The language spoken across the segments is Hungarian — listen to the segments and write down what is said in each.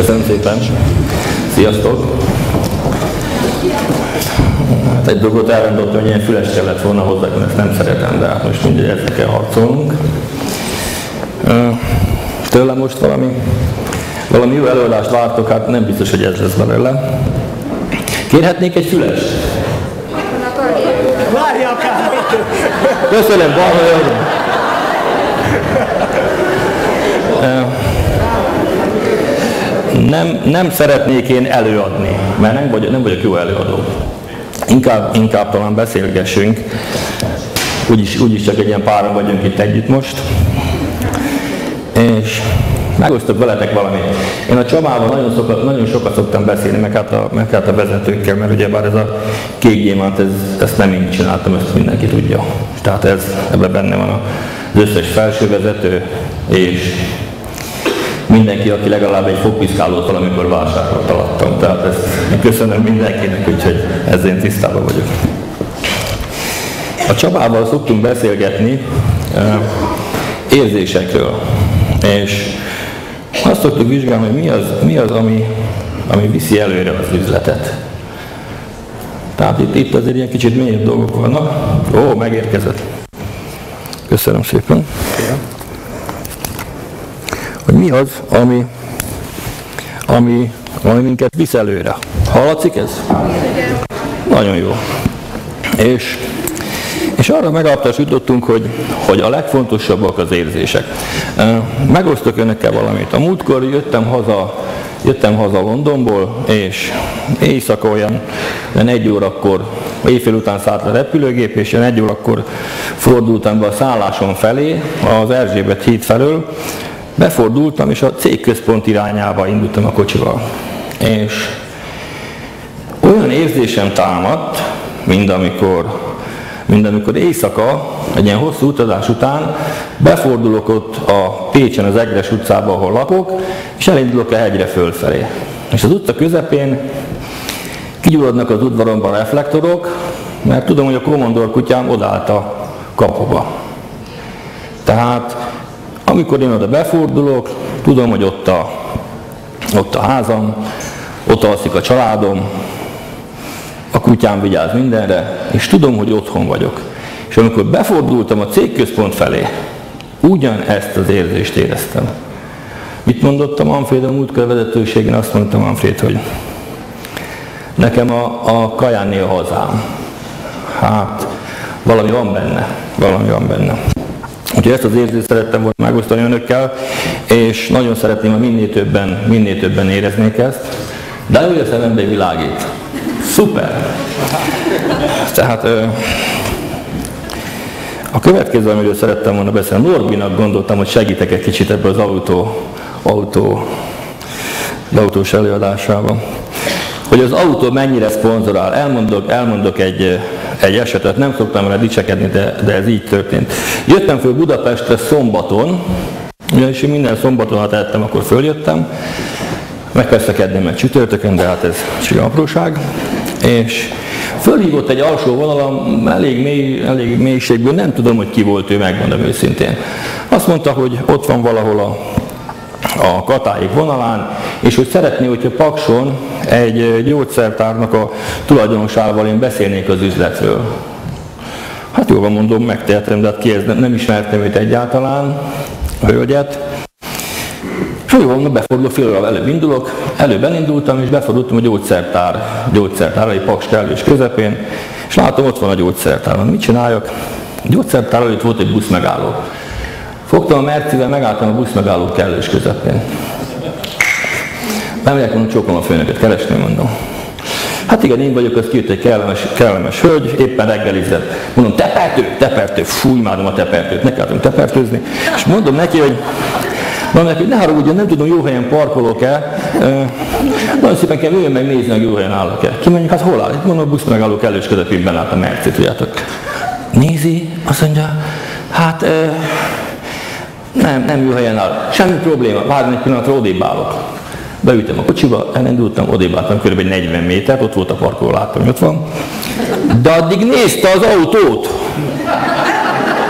Köszönöm szépen. Sziasztok. Hát egy dolgot elrendoltam, hogy ilyen füles kellett volna hozzá, ezt nem szeretem, de hát most mindegy, ezzel kell harcolnunk. Tőlem most valami jó előadást vártok, hát nem biztos, hogy ez lesz belőle. Kérhetnék egy fülest? Várja akár! Köszönöm, balra. Nem szeretnék én előadni, mert nem vagyok jó előadó. Inkább talán beszélgessünk. Úgyis csak egy ilyen páran vagyunk itt együtt most. És megosztok veletek valamit. Én a Csabával nagyon sokat szoktam beszélni, meg hát a vezetőkkel, mert ugyebár ez a kék gyémánt, ezt nem én csináltam, ezt mindenki tudja. Tehát ebben benne van az összes felsővezető, és mindenki, aki legalább egy fogpiszkálót valamikor vásárolt alattam. Tehát ezt köszönöm mindenkinek, úgyhogy ezzel én tisztában vagyok. A Csabával szoktunk beszélgetni érzésekről, és azt szoktuk vizsgálni, hogy mi az ami viszi előre az üzletet. Tehát itt azért ilyen kicsit mélyebb dolgok vannak. Ó, megérkezett. Köszönöm szépen. Hogy mi az, ami minket visz előre. Hallatszik ez? Nagyon jó. És arra megállapításra jutottunk, hogy a legfontosabbak az érzések. Megosztok önökkel valamit. A múltkor jöttem haza Londonból, és éjszaka olyan 1 órakor, éjfél után szállt a repülőgép, és 1 órakor fordultam be a szállásom felé, az Erzsébet híd felől, befordultam, és a cégközpont irányába indultam a kocsival. És olyan érzésem támadt, mint amikor éjszaka, egy ilyen hosszú utazás után befordulok ott a Pécsen, az Egres utcába, ahol lakok, és elindulok a hegyre fölfelé. És az utca közepén kigyulladnak az udvaromban reflektorok, mert tudom, hogy a kommandor kutyám odállt a kapuba. Tehát amikor én oda befordulok, tudom, hogy ott a házam, ott alszik a családom, a kutyám vigyáz mindenre, és tudom, hogy otthon vagyok. És amikor befordultam a cégközpont felé, ugyanezt az érzést éreztem. Mit mondott a Manfred a múltkor vezetőségen? Azt mondta Manfred, hogy nekem a Kajánné a hazám. Hát, valami van benne. Úgyhogy ezt az érzést szerettem volna megosztani önökkel, és nagyon szeretném, ha minél többen éreznék ezt. De jó, hogy a szemembe világít. Szuper! Tehát a következő, amiről szerettem volna beszélni, Norbinak gondoltam, hogy segítek egy kicsit ebből az autós előadásában. Hogy az autó mennyire szponzorál. Elmondok egy esetet, nem szoktam vele dicsekedni, de ez így történt. Jöttem föl Budapestre szombaton, ugyanis én minden szombaton, ha tehettem, akkor följöttem, meg persze kedden, meg csütörtökön, de hát ez csak apróság. És fölhívott egy alsó vonalam, elég mélységből, nem tudom, hogy ki volt ő, megmondom őszintén. Azt mondta, hogy ott van valahol a Katáig vonalán, és hogy szeretné, hogyha Pakson egy gyógyszertárnak a tulajdonosával én beszélnék az üzletről. Hát jól van, mondom, megtehetem, de hát nem ismertem őt egyáltalán, a hölgyet. És jól van, befordulok, fél óra előbb elindultam, és befordultam a gyógyszertárra, egy Paks kellős közepén, és látom, ott van a gyógyszertár. Mit csináljak? A gyógyszertár előtt volt egy buszmegálló. Fogtam a Mercivel, megálltam a buszmegálló kellős közepén. Bemegyek, mondom, csókolom a főnököt, keresni, mondom. Hát igen, én vagyok, az kijött egy kellemes hölgy, éppen reggelizett. Mondom, tepertő, fú, imádom a tepertőt, ne kellett tepertőzni. És mondom neki, hogy ne haragudjon, nem tudom, jó helyen parkolok-e. Nagyon szépen kell jöjjön meg nézni, hogy jó helyen állok-e. Kimondjuk, hát hol áll? Itt mondom, a buszmegálló kellős közepén benállt a Merci, tudjátok. Nézi, azt mondja, hát nem jó helyen áll. Semmi probléma, várj egy pillanatra, odébb állok. Beültem a kocsiba, elindultam, odébb álltam kb. 40 métert, ott volt a parkoló, láttam, hogy ott van. De addig nézte az autót.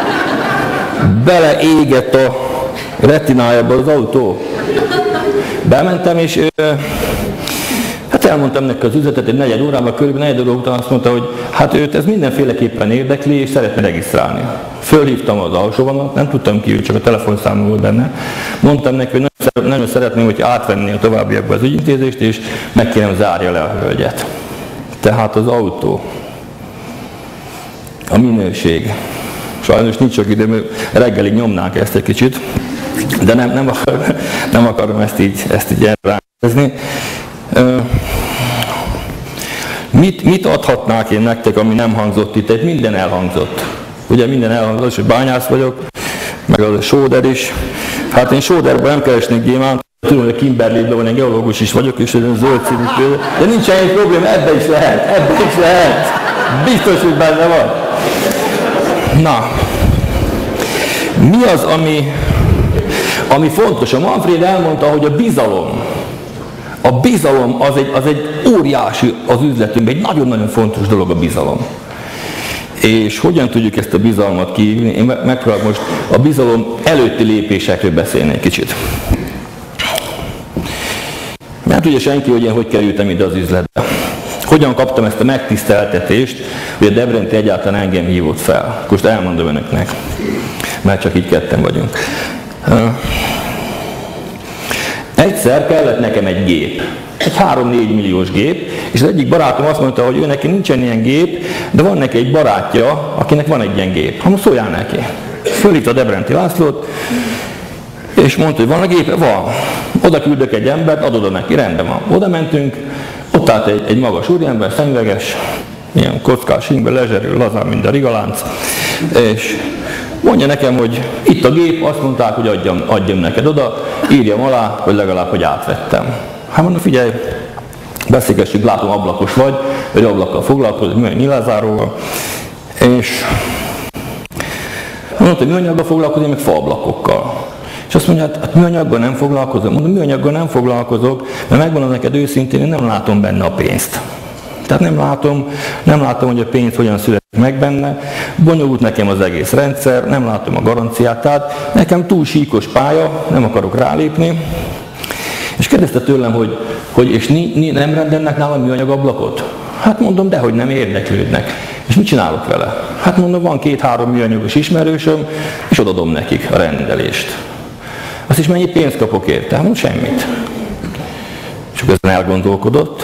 Beleégett a retinájába az autó. Bementem, és hát elmondtam neki az üzletet egy 4 órában, körülbelül 4 óra után azt mondta, hogy hát őt ez mindenféleképpen érdekli, és szeretne regisztrálni. Fölhívtam az alsóvonalat, nem tudtam ki, csak a telefonszámom volt benne. Mondtam neki, hogy nagyon szeretném, hogy átvenni a továbbiakban az ügyintézést, és meg kérem, zárja le a hölgyet. Tehát az autó, a minőség. Sajnos nincs sok időm, reggelig nyomnánk ezt egy kicsit, de nem akarom ezt így rákezni. Mit adhatnák én nektek, ami nem hangzott itt? Minden elhangzott. Ugye minden elhangzott, hogy bányász vagyok, meg az a sóder is. Hát én sóderben nem keresnék gyémánt, tudom, hogy a Kimberley-ben van, én geológus is vagyok, és ez a zöld színű példa. De nincs ennyi probléma, ebben is lehet. Biztos, hogy benne van. Na, mi az, ami fontos? A Manfred elmondta, hogy a bizalom az egy óriási az üzletünkben, egy nagyon-nagyon fontos dolog a bizalom. És hogyan tudjuk ezt a bizalmat kiívni? Én megpróbálok most a bizalom előtti lépésekről beszélni egy kicsit. Nem tudja senki, hogy én hogy kerültem ide az üzletbe. Hogyan kaptam ezt a megtiszteltetést, hogy a Debrenti egyáltalán engem hívott fel. Most elmondom önöknek, mert csak így ketten vagyunk. Egyszer kellett nekem egy gép, egy 3-4 milliós gép, és az egyik barátom azt mondta, hogy ő neki nincsen ilyen gép, de van neki egy barátja, akinek van egy ilyen gép. Hát szóljál neki. Fölhívta a Debrenti Lászlót, és mondta, hogy van a gép? Van. Oda küldök egy embert, adod neki, rendben van. Oda mentünk, ott állt egy magas úriember, szemüveges, ilyen kockás hímben, lezserül, lazán, mint a rigalánc, és mondja nekem, hogy itt a gép, azt mondták, hogy adjam neked oda, írjam alá, hogy legalább, hogy átvettem. Hát mondom, figyelj, beszélgessük, látom, ablakos vagy ablakkal foglalkozik, milyen nyilázáróval, és mondta, hogy műanyaggal foglalkozik, meg faablakokkal. És azt mondja, hát műanyaggal nem foglalkozom. Mondom, műanyaggal nem foglalkozok, mert megmondom neked őszintén, én nem látom benne a pénzt. Tehát nem látom, hogy a pénz hogyan születik meg benne, bonyolult nekem az egész rendszer, nem látom a garanciát, tehát nekem túl síkos pálya, nem akarok rálépni. És kérdezte tőlem, hogy és nem rendelnek nálam műanyagablakot? Hát mondom, dehogy nem érdeklődnek. És mit csinálok vele? Hát mondom, van 2-3 műanyagos ismerősöm, és odadom nekik a rendelést. Azt is mennyi pénzt kapok érte? Hát mondom, semmit. És akkor ezen elgondolkodott.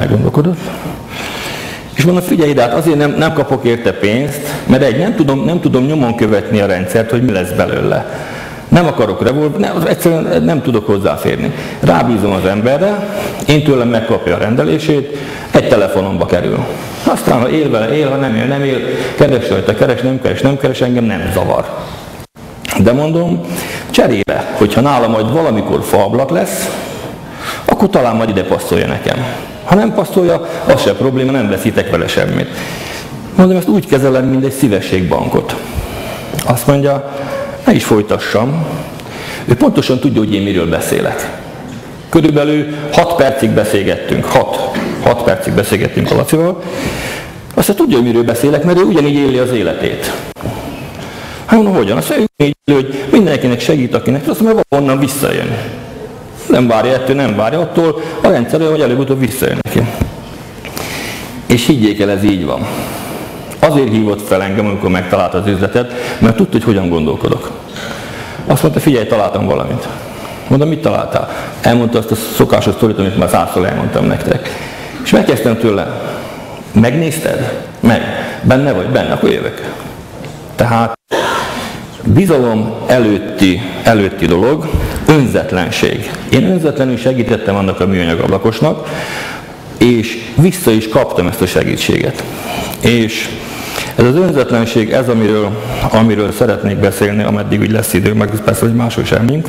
És mondom, figyelj ide, hát azért nem kapok érte pénzt, mert nem tudom nyomon követni a rendszert, hogy mi lesz belőle. Nem akarok egyszerűen nem tudok hozzáférni. Rábízom az emberre, én tőlem megkapja a rendelését, egy telefonomba kerül. Aztán, ha él vele, él, ha nem él, keres rajta, nem keres, engem nem zavar. De mondom, cserébe, hogyha nálam majd valamikor faablak lesz, akkor talán majd ide passzolja nekem. Ha nem passzolja, az sem probléma, nem veszítek vele semmit. Mondom, ezt úgy kezelem, mint egy szívességbankot. Azt mondja, ne is folytassam. Ő pontosan tudja, hogy én miről beszélek. Körülbelül 6 percig beszélgettünk. 6 percig beszélgettünk a Lacival. Azt tudja, hogy miről beszélek, mert ő ugyanígy éli az életét. Hát mondom, hogyan? Azt mondja, ő így éli, hogy mindenkinek segít, akinek, azt mondja, onnan visszajön. Nem várja ettől, nem várja attól, a rendszer olyan, hogy előbb-utóbb visszajön neki. És higgyék el, ez így van. Azért hívott fel engem, amikor megtalálta az üzletet, mert tudta, hogy hogyan gondolkodok. Azt mondta, figyelj, találtam valamit. Mondom, mit találtál? Elmondta azt a szokásos sztorit, amit már 100-szor elmondtam nektek. És megkezdtem tőle, megnézted? Meg. Benne vagy? Benne, akkor jövök. Tehát bizalom előtti dolog, önzetlenség. Én önzetlenül segítettem annak a műanyagablakosnak, és vissza is kaptam ezt a segítséget. És ez az önzetlenség, ez amiről szeretnék beszélni, ameddig úgy lesz idő, meg persze, hogy máshol semmink.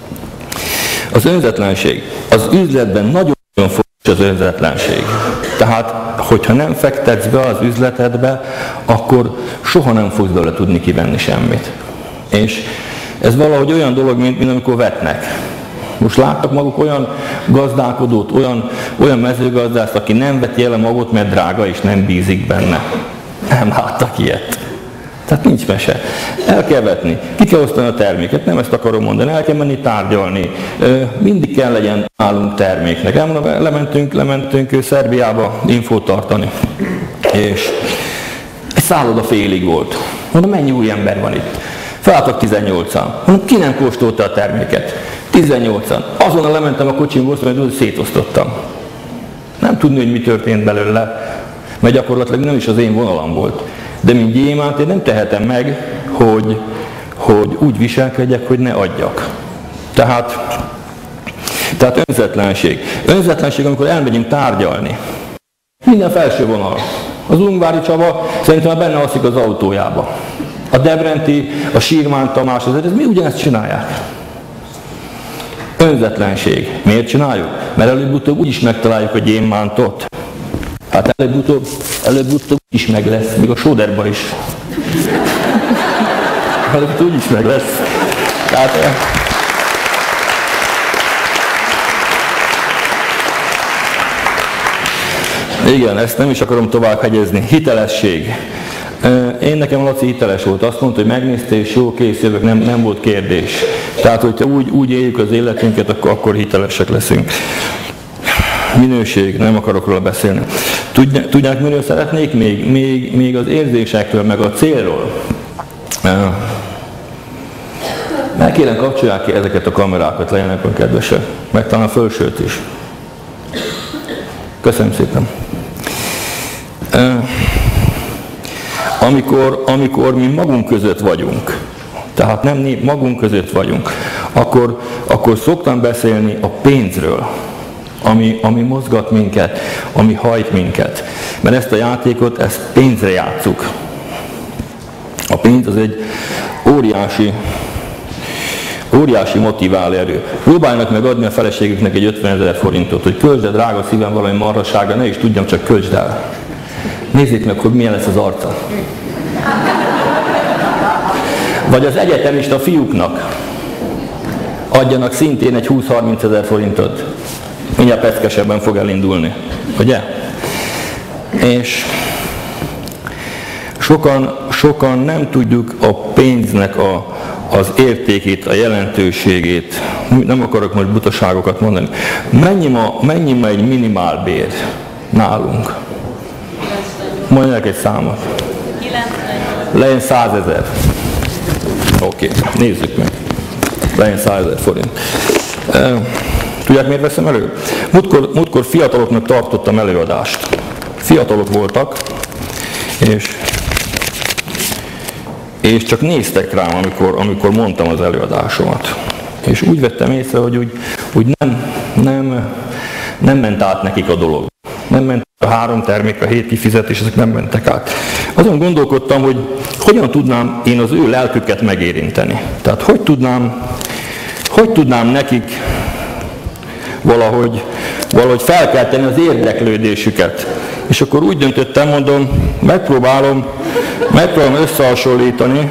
Az önzetlenség. Az üzletben nagyon fontos az önzetlenség. Tehát, hogyha nem fektetsz be az üzletedbe, akkor soha nem fogsz belőle tudni kivenni semmit. És ez valahogy olyan dolog, mint amikor vetnek. Most láttak maguk olyan gazdálkodót, olyan mezőgazdászt, aki nem veti el a magot, mert drága és nem bízik benne. Nem láttak ilyet. Tehát nincs mese. El kell vetni, ki kell osztani a terméket, nem ezt akarom mondani, el kell menni tárgyalni. Mindig kell legyen nálunk terméknek. Lementünk Szerbiába infót tartani. És egy szálloda félig volt. Mondom, mennyi új ember van itt? Felálltak 18-an. Mondom, ki nem kóstolta a terméket? 18-an. Azonnal lementem a kocsimból, mert szétosztottam. Nem tudni, hogy mi történt belőle, mert gyakorlatilag nem is az én vonalam volt. De mint gyémánt én nem tehetem meg, hogy úgy viselkedjek, hogy ne adjak. Tehát önzetlenség. Önzetlenség, amikor elmegyünk tárgyalni. Minden felső vonal. Az Ungvári Csaba szerintem benne alszik az autójába. A Debrenti, a Sírmán Tamás, ez mi ugyanezt csinálják. Önzetlenség. Miért csináljuk? Mert előbb-utóbb úgyis megtaláljuk a gyémántot. Hát előbb-utóbb is meg lesz, még a sóderban is. Előbb-utóbb is meg lesz. Tehát, igen, ezt nem is akarom tovább hegyezni. Hitelesség. Én nekem Laci hiteles volt, azt mondta, hogy megnézte, és jó, kész, jövök, nem volt kérdés. Tehát, hogyha úgy éljük az életünket, akkor hitelesek leszünk. Minőség, nem akarok róla beszélni. Tudják, miről szeretnék még az érzésekről, meg a célról. Meg kérem, kapcsolják ki ezeket a kamerákat, legyenek olyan kedvesek. Meg talán a fölsőt is. Köszönöm szépen. Amikor mi magunk között vagyunk, tehát nem magunk között vagyunk, akkor szoktam beszélni a pénzről, ami mozgat minket, ami hajt minket. Mert ezt a játékot, ezt pénzre játsszuk. A pénz az egy óriási motiváló erő. Próbálnak meg adni a feleségüknek egy 50 000 forintot, hogy költsd el, drága szívem, valami marhasága, ne is tudjam, csak költsd el. Nézzék meg, hogy milyen lesz az arca. Vagy az egyetemista fiúknak adjanak szintén egy 20-30 000 forintot. Mindjárt peckesebben fog elindulni. Ugye? És sokan nem tudjuk a pénznek az értékét, a jelentőségét. Nem akarok most butaságokat mondani. Mennyi ma egy minimálbér nálunk? Mondják egy számot. 98. Legyen 100 000. Oké, nézzük meg. Legyen 100 000 forint. Tudják, miért veszem elő? Múltkor fiataloknak tartottam előadást. Fiatalok voltak, és csak néztek rám, amikor mondtam az előadásomat. És úgy vettem észre, hogy úgy nem ment át nekik a dolog. Nem ment a 3 termék, a 7 kifizetés, ezek nem mentek át. Azon gondolkodtam, hogy hogyan tudnám én az ő lelküket megérinteni. Tehát hogy tudnám nekik valahogy felkelteni az érdeklődésüket. És akkor úgy döntöttem, mondom, megpróbálom összehasonlítani.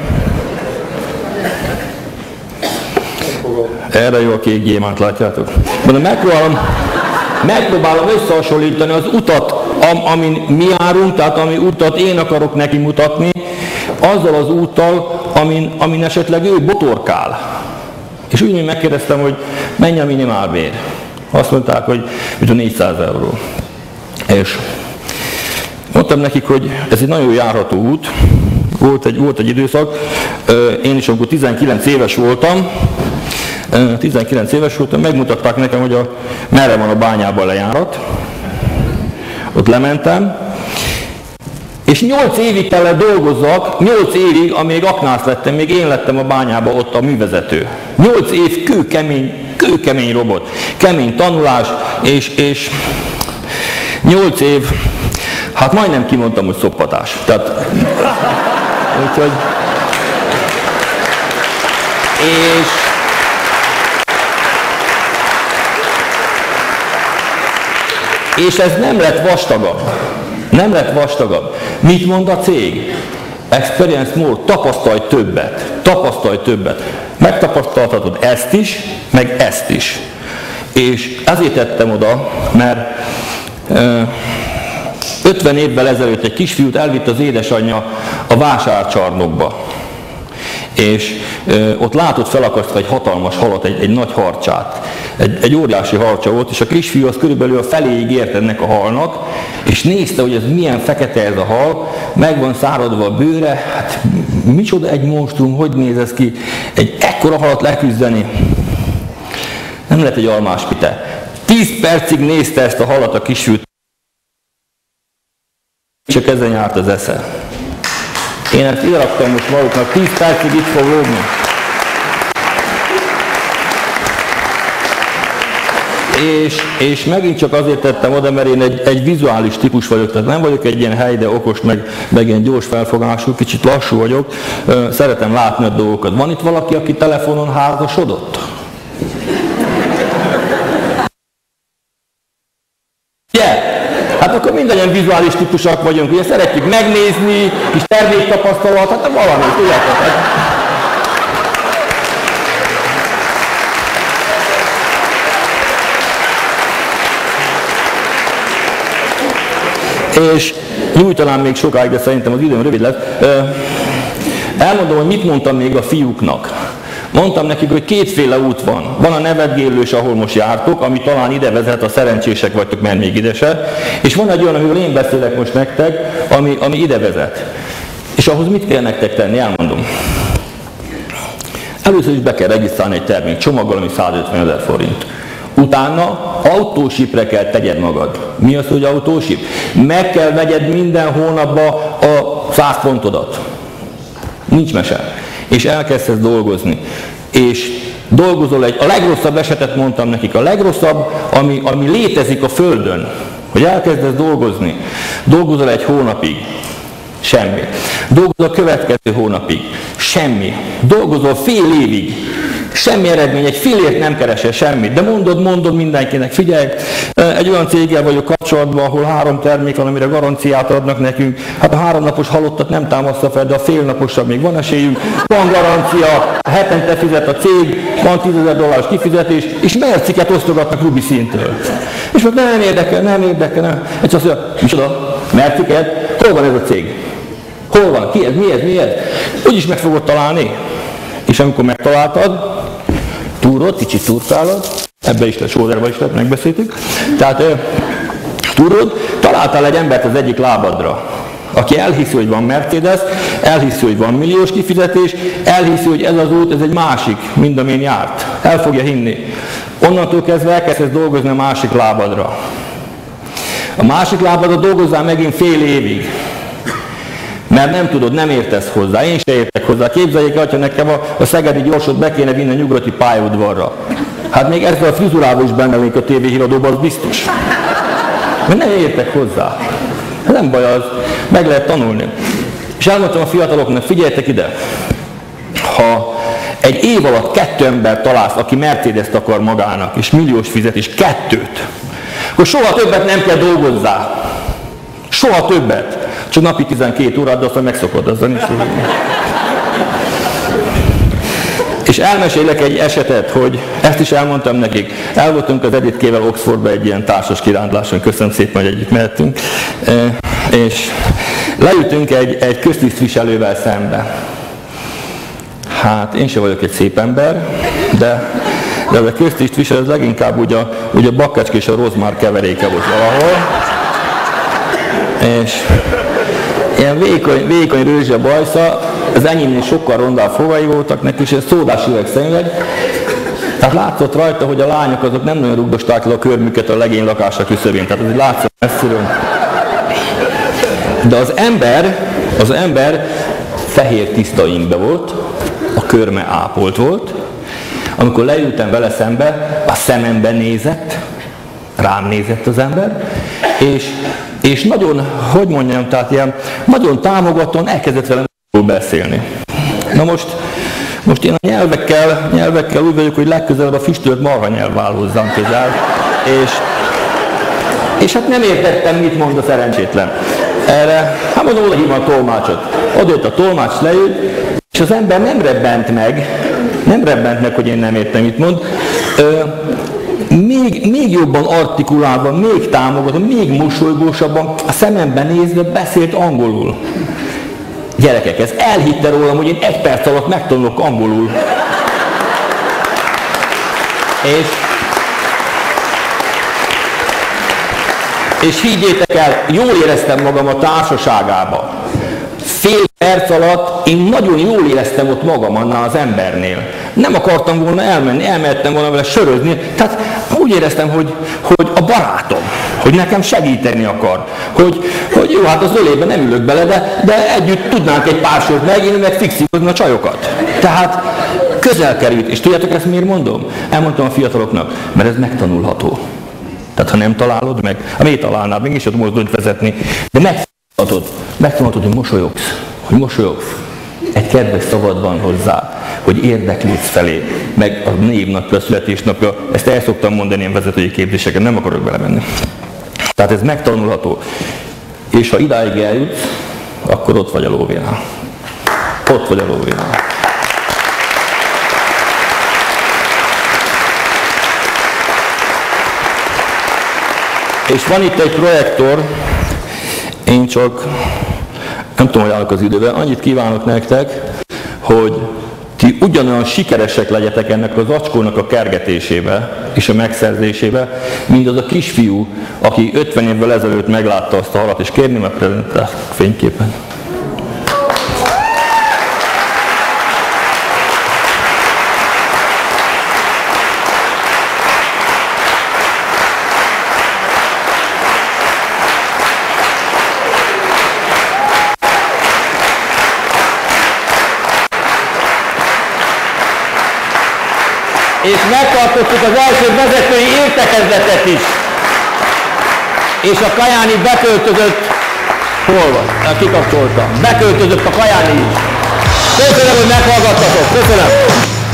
Erre jó a kék gyémánt, látjátok? Mondom, megpróbálom összehasonlítani az utat, amin mi járunk, tehát ami utat én akarok neki mutatni, azzal az úttal, amin esetleg ő botorkál. És úgy megkérdeztem, hogy mennyi a minimálbér. Azt mondták, hogy 400 euró. És mondtam nekik, hogy ez egy nagyon járható út. Volt egy időszak, én is amikor 19 éves voltam, megmutatták nekem, hogy merre van a bányában lejárat. Ott lementem, és 8 évig kellett dolgozzak, 8 évig, amíg aknász lettem, még én lettem a bányában ott a művezető. 8 év kőkemény robot, kemény tanulás, és 8 év, hát majdnem kimondtam, hogy szoppatás. Tehát, úgyhogy, és ez nem lett vastagabb. Nem lett vastagabb. Mit mond a cég? Experience more, tapasztalj többet. Megtapasztalhatod ezt is, meg ezt is. És ezért tettem oda, mert 50 évvel ezelőtt egy kisfiút elvitt az édesanyja a vásárcsarnokba, és ott látott felakasztva egy hatalmas halat, egy nagy harcsát. Egy óriási harcsa volt, és a kisfiú az körülbelül a feléig ért ennek a halnak, és nézte, hogy ez milyen fekete ez a hal, meg van száradva a bőre, hát micsoda egy monstrum, hogy néz ez ki, egy ekkora halat leküzdeni. Nem lett egy almáspite. 10 percig nézte ezt a halat a kisfiút, csak ezen járt az esze. Én ezt ide raktam most maguknak, 10 percig itt fog lógni. És megint csak azért tettem oda, mert én egy vizuális típus vagyok, tehát nem vagyok egy ilyen helyde okos, meg ilyen gyors felfogású, kicsit lassú vagyok, szeretem látni a dolgokat. Van itt valaki, aki telefonon házasodott? Yeah. Hát akkor mindannyian vizuális típusak vagyunk, ugye szeretjük megnézni, kis terméktapasztalat, hát valami, tudjátok. És nyújtanám még sokáig, de szerintem az időm rövid lesz. Elmondom, hogy mit mondtam még a fiúknak. Mondtam nekik, hogy kétféle út van. Van a nevetgélős, ahol most jártok, ami talán ide vezet, a szerencsések vagytok, mert még ide se. És van egy olyan, amiről én beszélek most nektek, ami ide vezet. És ahhoz mit kell nektek tenni? Elmondom. Először is be kell regisztrálni egy termékcsomaggal, ami 150 000 forint. Utána autósipre kell tegyed magad. Mi az, hogy autósip? Meg kell vegyed minden hónapban a 100 pontodat. Nincs mese. És elkezdesz dolgozni. És dolgozol a legrosszabb esetet mondtam nekik, a legrosszabb, ami létezik a Földön, hogy elkezdesz dolgozni. Dolgozol egy hónapig. Semmi. Dolgozol a következő hónapig. Semmi. Dolgozol fél évig. Semmi eredmény, egy fillért nem keresel semmit, de mondod mindenkinek, figyelj, egy olyan céggel vagyok kapcsolatban, ahol 3 termék van, amire garanciát adnak nekünk, hát a 3 napos halottat nem támaszta fel, de a fél naposra még van esélyünk, van garancia, hetente fizet a cég, van $10,000 kifizetés, és merciket osztogatnak Rubi szintől. És most nem érdekel. És azt mondja, micsoda, merciket? Hol van ez a cég? Hol van? Ki ez? Mi ez? Úgyis meg fogod találni. És amikor megtaláltad, túrod, kicsit turkálod, ebbe is lett, sóderbe is lett, megbeszéltük. Tehát túrod, találtál egy embert az egyik lábadra, aki elhiszi, hogy van Mercedes, elhiszi, hogy van milliós kifizetés, elhiszi, hogy ez az út, ez egy másik, mint amin járt. El fogja hinni. Onnantól kezdve elkezdesz dolgozni a másik lábadra. A másik lábadra dolgozzál megint fél évig. Mert nem tudod, nem értesz hozzá, én se értek hozzá. Képzeljék el, ha nekem a szegedi gyorsot be kéne vinni a nyugati pályaudvarra. Hát még ezzel a frizurával is benne lennék a tévéhíradóban, az biztos. Mert nem értek hozzá. Nem baj az, meg lehet tanulni. És elmondtam a fiataloknak, figyeljetek ide, ha egy év alatt 2 ember találsz, aki Mercedes-t akar magának, és milliós fizetés, 2, akkor soha többet nem kell dolgozzál. Soha többet. Csak napi 12 órát, de aztán megszokod azzal is. És elmesélek egy esetet, hogy ezt is elmondtam nekik. El voltunk az Editkével Oxfordba egy ilyen társas kirándláson, köszönöm szépen, hogy együtt mehettünk. És leültünk egy köztisztviselővel szembe. Hát én sem vagyok egy szép ember, de ez a köztisztviselő az leginkább ugye a bakkecske és a rozmár keveréke volt valahol. És ilyen vékony rőzse bajsza, az enyémnél sokkal rondább fogai voltak neki, és ez szódás üveg szemüveg. Tehát látszott rajta, hogy a lányok azok nem nagyon rugdosták le a körmüket a legény lakása küszöbén, tehát ez látszott messziről. De az ember fehér tiszta ingbe volt, a körme ápolt volt. Amikor leültem vele szembe, a szemembe nézett, rám nézett az ember, és nagyon, hogy mondjam, tehát ilyen nagyon támogatóan elkezdett velem beszélni. Na most én a nyelvekkel úgy vagyok, hogy legközelebb a füstölt marhanyelv áll hozzám közel, és hát nem értettem, mit mond a szerencsétlen. Erre, hát mondom, oda hívom a tolmácsot. Odajött a tolmács, leült, és az ember nem rebbent meg, hogy én nem értem, mit mond. még jobban artikulálva, még támogatva, még mosolygósabban, a szemembe nézve beszélt angolul. Gyerekek, ez elhitte rólam, hogy én 1 perc alatt megtanulok angolul. És higgyétek el, jól éreztem magam a társaságába. Fél perc alatt én nagyon jól éreztem ott magam annál az embernél. Nem akartam volna elmenni, elmehettem volna vele sörözni, tehát úgy éreztem, hogy a barátom, hogy nekem segíteni akar, hogy jó, hát az ölében nem ülök bele, de együtt tudnánk egy pár sört meginni, meg fixírozni a csajokat. Tehát közel került, és tudjátok ezt miért mondom? Elmondtam a fiataloknak, mert ez megtanulható. Tehát ha nem találod meg, miért találnád, mégis ott mozdulat vezetni, de megtanulhatod, hogy mosolyogsz, egy kedves szavad van hozzá, hogy érdeklődsz felé, meg a névnapja, a születésnapja, ezt el szoktam mondani ilyen vezetői képzéseken, nem akarok belemenni. Tehát ez megtanulható. És ha idáig eljutsz, akkor ott vagy a lóvénál. Ott vagy a lóvénál. És van itt egy projektor, én csak nem tudom, hogy állok az időben, annyit kívánok nektek, hogy ti ugyanolyan sikeresek legyetek ennek az acskónak a kergetésébe és a megszerzésébe, mint az a kisfiú, aki 50 évvel ezelőtt meglátta azt a halat, és kérném a prezentált fényképen. És megtartottuk az első vezetői értekezletet is. És a Kajányi beköltözött, hol van? Kikapcsoltam. Beköltözött a Kajányi is. Köszönöm, hogy meghallgattatok. Köszönöm.